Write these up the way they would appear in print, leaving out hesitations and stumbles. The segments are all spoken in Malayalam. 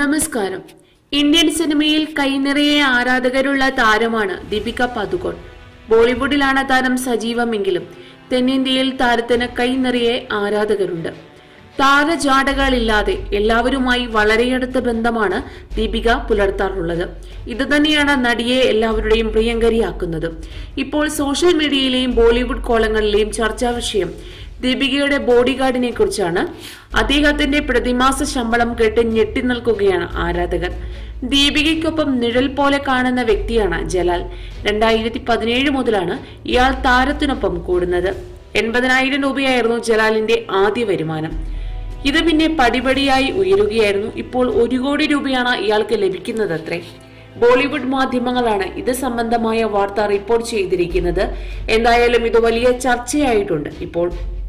നമസ്കാരം. ഇന്ത്യൻ സിനിമയിൽ കൈനിറയെ ആരാധകരുള്ള താരമാണ് ദീപിക പദുകോൺ. ബോളിവുഡിലാണ് താരം സജീവമെങ്കിലും തെന്നിന്ത്യയിൽ താരത്തിന് കൈനിറയെ ആരാധകരുണ്ട്. താരജാടകളില്ലാതെ എല്ലാവരുമായി വളരെയടുത്ത ബന്ധമാണ് ദീപിക പുലർത്താറുള്ളത്. ഇതുതന്നെയാണ് നടിയെ എല്ലാവരുടെയും പ്രിയങ്കരിയാക്കുന്നത്. ഇപ്പോൾ സോഷ്യൽ മീഡിയയിലെയും ബോളിവുഡ് കോളങ്ങളിലെയും ചർച്ചാ വിഷയം ദീപികയുടെ ബോഡി ഗാർഡിനെ കുറിച്ചാണ്. അദ്ദേഹത്തിന്റെ പ്രതിമാസ ശമ്പളം കേട്ട് ഞെട്ടി നിൽക്കുകയാണ് ആരാധകർ. ദീപികയ്ക്കൊപ്പം നിഴൽ പോലെ കാണുന്ന വ്യക്തിയാണ് ജലാൽ. 2017 മുതലാണ് ഇയാൾ താരത്തിനൊപ്പം കൂടുന്നത്. 80,000 രൂപയായിരുന്നു ജലാലിന്റെ ആദ്യ വരുമാനം. ഇത് പിന്നെ പടിപടിയായി ഉയരുകയായിരുന്നു. ഇപ്പോൾ 1 കോടി രൂപയാണ് ഇയാൾക്ക് ലഭിക്കുന്നതത്രേ. ബോളിവുഡ് മാധ്യമങ്ങളാണ് ഇത് സംബന്ധമായ വാർത്ത റിപ്പോർട്ട് ചെയ്തിരിക്കുന്നത്. എന്തായാലും ഇത് വലിയ ചർച്ചയായിട്ടുണ്ട്. ഇപ്പോൾ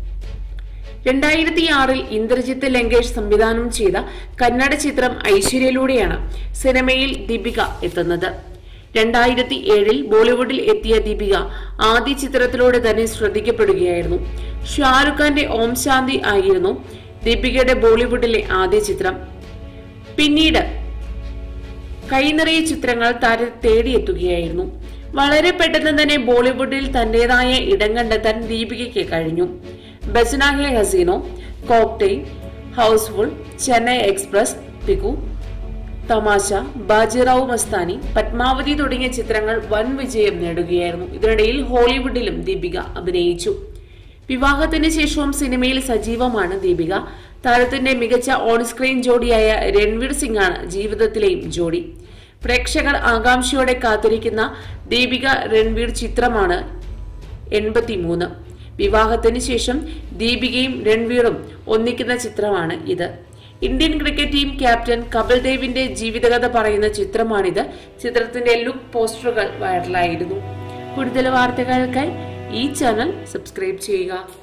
2006 ഇന്ദ്രജിത്ത് ലങ്കേഷ് സംവിധാനം ചെയ്ത കന്നഡ ചിത്രം ഐശ്വര്യയിലൂടെയാണ് സിനിമയിൽ ദീപിക എത്തുന്നത്. 2007 ബോളിവുഡിൽ എത്തിയ ദീപിക ആദ്യ ചിത്രത്തിലൂടെ തന്നെ ശ്രദ്ധിക്കപ്പെടുകയായിരുന്നു. ഷാരുഖ് ഖാന്റെ ഓം ശാന്തി ആയിരുന്നു ദീപികയുടെ ബോളിവുഡിലെ ആദ്യ ചിത്രം. പിന്നീട് കൈനിറയ ചിത്രങ്ങൾ താരത്തെ തേടിയെത്തുകയായിരുന്നു. വളരെ പെട്ടെന്ന് തന്നെ ബോളിവുഡിൽ തന്റേതായ ഇടം കണ്ടെത്താൻ ദീപികയ്ക്ക് കഴിഞ്ഞു. Bachna Ae Haseeno, Cocktail, Housefull, Chennai Express, Piku, Tamasha, Bajirao Mastani, Padmavati തുടങ്ങിയ ചിത്രങ്ങൾ വൻ വിജയം നേടുകയായിരുന്നു. ഇതിനിടയിൽ ഹോളിവുഡിലും ദീപിക അഭിനയിച്ചു. വിവാഹത്തിന് ശേഷവും സിനിമയിൽ സജീവമാണ് ദീപിക. താരത്തിന്റെ മികച്ച ഓൺ സ്ക്രീൻ ജോഡിയായ രൺവീർ സിംഗാണ് ജീവിതത്തിലെയും ജോഡി. പ്രേക്ഷകർ ആകാംക്ഷയോടെ കാത്തിരിക്കുന്ന ദീപിക രൺവീർ ചിത്രമാണ് 83. വിവാഹത്തിന് ശേഷം ദീപികയും രൺവീറും ഒന്നിക്കുന്ന ചിത്രമാണ് ഇത്. Indian cricket team captain Kapil ദേവിന്റെ ജീവിതകഥ പറയുന്ന ചിത്രമാണിത്. ചിത്രത്തിന്റെ ലുക്ക് പോസ്റ്ററുകൾ വൈറലായിരുന്നു. കൂടുതൽ വാർത്തകൾക്കായി ഈ ചാനൽ സബ്സ്ക്രൈബ് ചെയ്യുക.